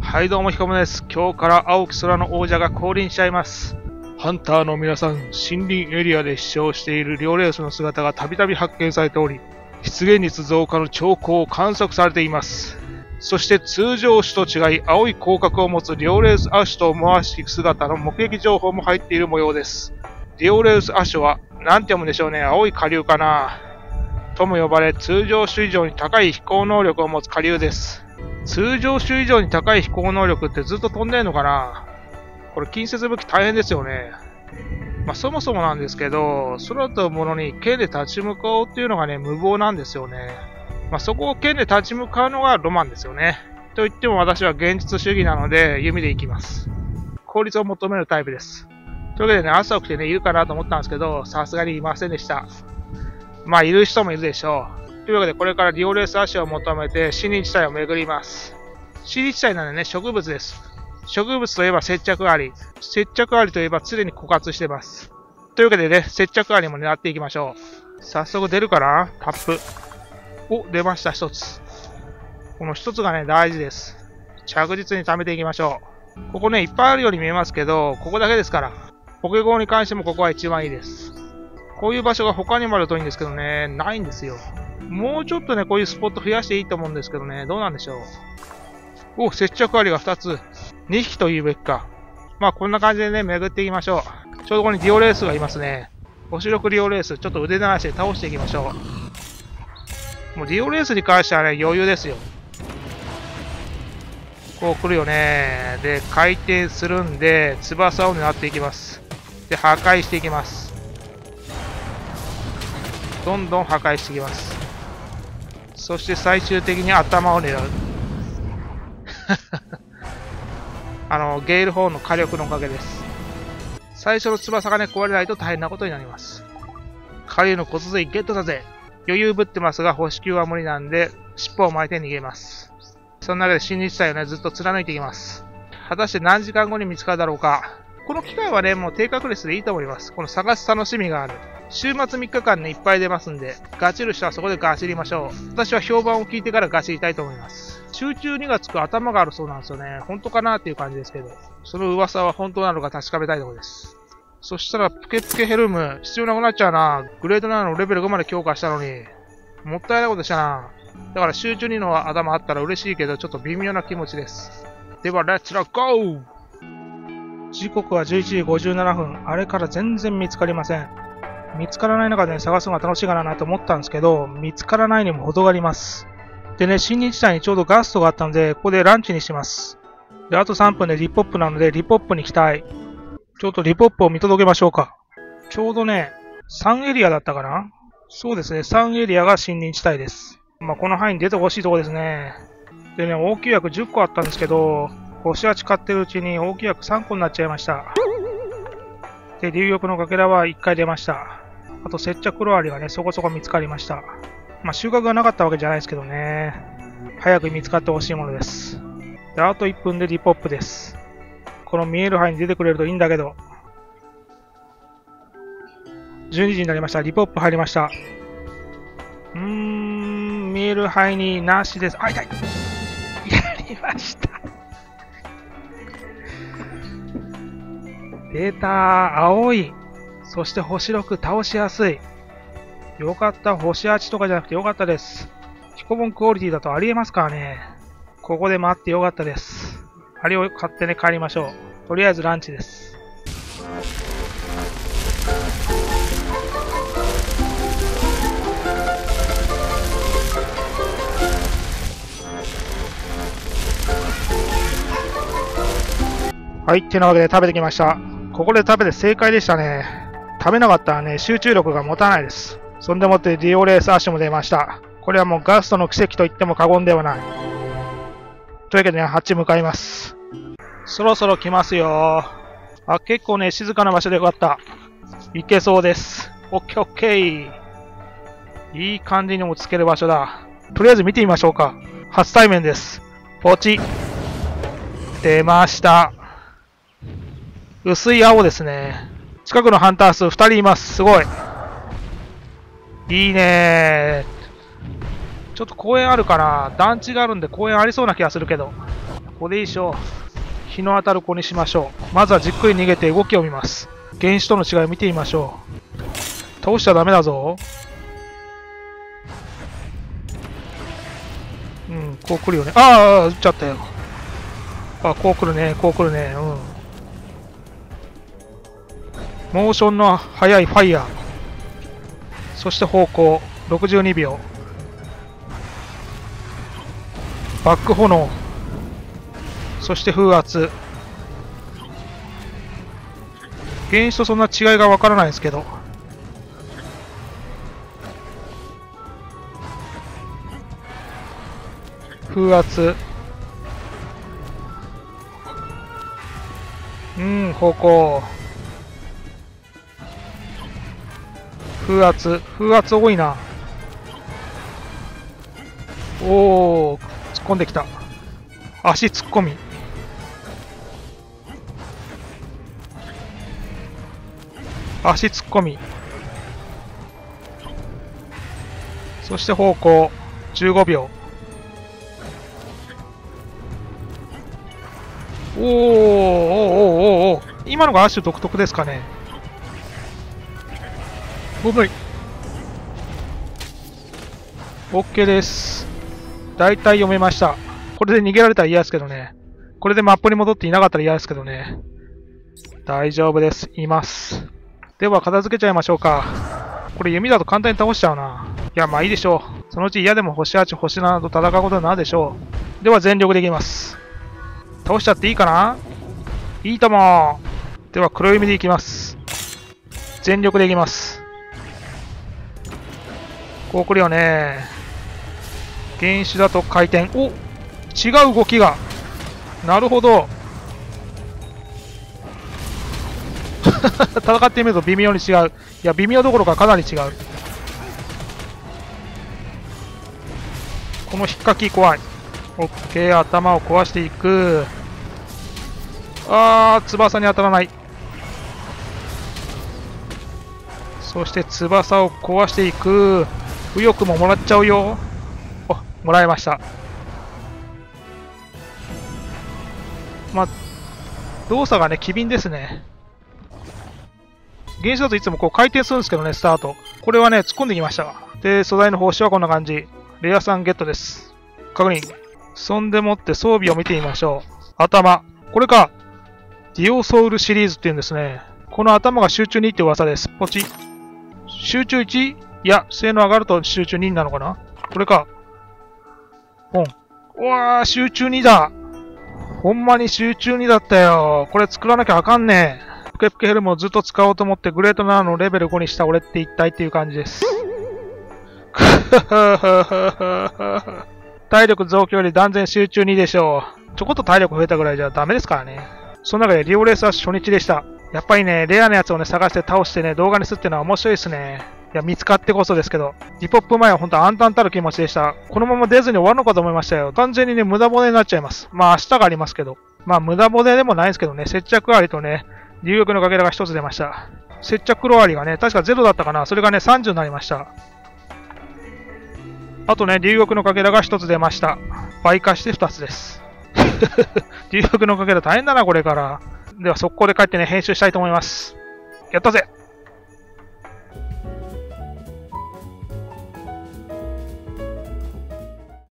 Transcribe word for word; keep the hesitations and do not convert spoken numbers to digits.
はいどうもひこむです。今日から青き空の王者が降臨しちゃいます。ハンターの皆さん、森林エリアで飛翔しているリオレウスの姿がたびたび発見されており、出現率増加の兆候を観測されています。そして通常種と違い青い広角を持つリオレウスアシュと思わしき姿の目撃情報も入っている模様です。リオレウスアシュは何て読むんでしょうね、青い下流かなとも呼ばれ、通常種以上に高い飛行能力を持つ下流です。通常種以上に高い飛行能力ってずっと飛んでるのかな。これ近接武器大変ですよね。まあそもそもなんですけど、空飛ぶものに剣で立ち向かおうっていうのがね、無謀なんですよね。まあそこを剣で立ち向かうのがロマンですよね。と言っても私は現実主義なので弓で行きます。効率を求めるタイプです。というわけでね、朝起きてね、いるかなと思ったんですけど、さすがにいませんでした。まあいる人もいるでしょう。というわけで、これからリオレウスアシュを求めて森林地帯を巡ります。森林地帯なんでね、植物です。植物といえば接着アリ。接着アリといえば常に枯渇してます。というわけでね、接着アリも狙っていきましょう。早速出るかなタップ。お、出ました、一つ。この一つがね、大事です。着実に貯めていきましょう。ここね、いっぱいあるように見えますけど、ここだけですから。ポケゴーに関してもここは一番いいです。こういう場所が他にもあるといいんですけどね、ないんですよ。もうちょっとね、こういうスポット増やしていいと思うんですけどね、どうなんでしょう。お、接着アリがふたつ。にひきというべきか。まあ、こんな感じでね、巡っていきましょう。ちょうどここにディオレースがいますね。星ろくディオレース、ちょっと腕鳴らして倒していきましょう。もうディオレースに関してはね、余裕ですよ。こう来るよね。で、回転するんで、翼を狙っていきます。で、破壊していきます。どんどん破壊していきます。そして最終的に頭を狙う。あの、ゲイルホーンの火力のおかげです。最初の翼がね、壊れないと大変なことになります。下流の骨髄ゲットだぜ。余裕ぶってますが、星球は無理なんで、尻尾を巻いて逃げます。そんなわけで森林地帯をね、ずっと貫いていきます。果たして何時間後に見つかるだろうか。この機会はね、もう低確率でいいと思います。この探す楽しみがある。週末みっかかんね、いっぱい出ますんで、ガチる人はそこでガチりましょう。私は評判を聞いてからガチりたいと思います。集中にがつく頭があるそうなんですよね。本当かなっていう感じですけど、その噂は本当なのか確かめたいところです。そしたら、プケプケヘルム、必要なくなっちゃうな。グレードななのレベルごまで強化したのに。もったいないことしたな。だから集中にの頭あったら嬉しいけど、ちょっと微妙な気持ちです。では、レッツラゴー！時刻はじゅういちじごじゅうななふん。あれから全然見つかりません。見つからない中で、ね、探すのが楽しいかなと思ったんですけど、見つからないにも程があります。でね、森林地帯にちょうどガストがあったので、ここでランチにします。で、あとさんぷんでリポップなので、リポップに行きたい。ちょっとリポップを見届けましょうか。ちょうどね、さんエリアだったかな？そうですね、さんエリアが森林地帯です。まあ、この範囲に出てほしいところですね。でね、大きい役じゅっこあったんですけど、星はち買ってるうちに大きい役さんこになっちゃいました。で、流玉のかけらはいっかい出ました。あと接着ロアリがね、そこそこ見つかりました。まあ、収穫がなかったわけじゃないですけどね。早く見つかってほしいものです。で、あといっぷんでリポップです。この見える範囲に出てくれるといいんだけど。じゅうにじになりました。リポップ入りました。うーん、見える範囲になしです。あ、痛い！やりました。出た、青い。そして星ろく倒しやすい。よかった、星はちとかじゃなくてよかったです。ヒコボンクオリティだとありえますからね。ここで待ってよかったです。あれを買ってね、帰りましょう。とりあえずランチです。はい、ってなわけで食べてきました。ここで食べて正解でしたね。食べなかったらね、集中力が持たないです。そんでもってディオレースアッシュも出ました。これはもうガストの奇跡と言っても過言ではない。というわけでね、あっち向かいます。そろそろ来ますよ。あ、結構ね、静かな場所でよかった。行けそうです。オッケーオッケー。いい感じに落ち着ける場所だ。とりあえず見てみましょうか。初対面です。ポチ。出ました。薄い青ですね。近くのハンター数ふたりいます。すごい。いいねー。ちょっと公園あるかな。団地があるんで公園ありそうな気がするけど。 これでいいでしょう。日の当たる子にしましょう。まずはじっくり逃げて動きを見ます。原種との違いを見てみましょう。倒しちゃダメだぞ。うん、こう来るよね。ああ、撃っちゃったよ。あ、こう来るね、こう来るね。うん。モーションの速いファイヤー。そして方向、ろくじゅうにびょう。バック炎。そして風圧。原種とそんな違いがわからないですけど。風圧。うん、方向。風圧。風圧多いな。おお、突っ込んできた。足突っ込み。足突っ込み。そして方向じゅうごびょう。おーおーおーおーおー、今のがアッシュ独特ですかね。ごぶい。OK です。大体読めました。これで逃げられたら嫌ですけどね。これでマップに戻っていなかったら嫌ですけどね。大丈夫です。います。では片付けちゃいましょうか。これ弓だと簡単に倒しちゃうな。いや、まあいいでしょう。そのうち嫌でも星はち、星ななと戦うことになるでしょう。では全力でいきます。倒しちゃっていいかな？いいとも。では黒弓でいきます。全力でいきます。こう来るよね。原種だと回転。お、違う動きが。なるほど。戦ってみると微妙に違う。いや、微妙どころかかなり違う。この引っかき怖い。オッケー、頭を壊していく。あー、翼に当たらない。そして翼を壊していく。右翼ももらっちゃうよ。お、もらいました。まあ、動作がね、機敏ですね。原種だといつもこう回転するんですけどね、スタート。これはね、突っ込んできました。で、素材の報酬はこんな感じ。レアさんゲットです。確認。そんでもって装備を見てみましょう。頭。これか。ディオソウルシリーズっていうんですね。この頭が集中にって噂です。ポチ。集中 いち？ いや、性能上がると集中になのかな？これか。ポン。うわー、集中にだ。ほんまに集中にだったよ。これ作らなきゃあかんねえ。プケプケヘルムをずっと使おうと思ってグレートななのレベルごにした俺って一体っていう感じです。体力増強より断然集中にでしょう。ちょこっと体力増えたぐらいじゃダメですからね。その中でリオレースは初日でした。やっぱりね、レアなやつをね、探して倒してね、動画にするっていうのは面白いですね。いや、見つかってこそですけど。リポップ前は本当暗淡たる気持ちでした。このまま出ずに終わるのかと思いましたよ。完全にね、無駄骨になっちゃいます。まあ明日がありますけど。まあ無駄骨でもないですけどね、接着ありとね、流力のかけらが一つ出ました。接着黒アリがね、確かゼロだったかな。それがね、さんじゅうになりました。あとね、流力のかけらが一つ出ました。倍化して二つです。流力のかけら大変だな、これから。では速攻で帰ってね、編集したいと思います。やったぜ！